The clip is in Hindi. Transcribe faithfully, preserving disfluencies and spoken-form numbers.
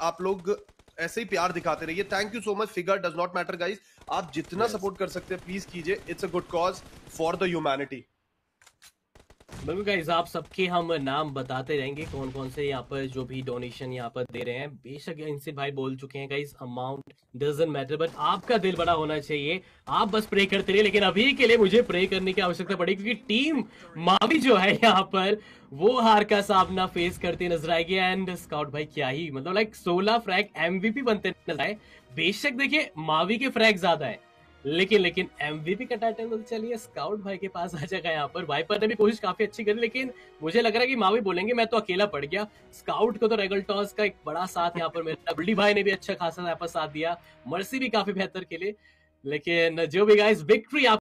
आप लोग ऐसे ही प्यार दिखाते रहिए। Thank you so much. Figure does not matter guys, आप जितना सपोर्ट कर सकते हैं प्लीज कीजिए। It's a good cause for the humanity. बिल्कुल गाइस, आप सबके हम नाम बताते रहेंगे कौन कौन से यहाँ पर जो भी डोनेशन यहाँ पर दे रहे हैं। बेशक इनसे भाई बोल चुके हैं guys, amount doesn't matter, but आपका दिल बड़ा होना चाहिए। आप बस प्रे करते रहिए, लेकिन अभी के लिए मुझे प्रे करने की आवश्यकता पड़ी, क्योंकि टीम मावी जो है यहाँ पर वो हार का सामना फेस करती नजर आएगी। एंड स्काउट भाई क्या ही मतलब, लाइक सोलह फ्रैग एमवीपी बनते नजर आए। बेशक देखिए मावी के फ्रैग ज्यादा है, लेकिन लेकिन एमवीपी का टाइटल तो चलिए स्काउट भाई के पास आ जाएगा। यहाँ पर वाइपर ने भी कोशिश काफी अच्छी करी, लेकिन मुझे लग रहा है कि मावी बोलेंगे मैं तो अकेला पड़ गया। स्काउट को तो रेगल्टॉस का एक बड़ा साथ यहाँ पर मेरा, बुल्ली भाई ने भी अच्छा खासा यहाँ पर साथ दिया, मर्सी भी काफी बेहतर खेले, लेकिन जो भी गाइस विक्ट्री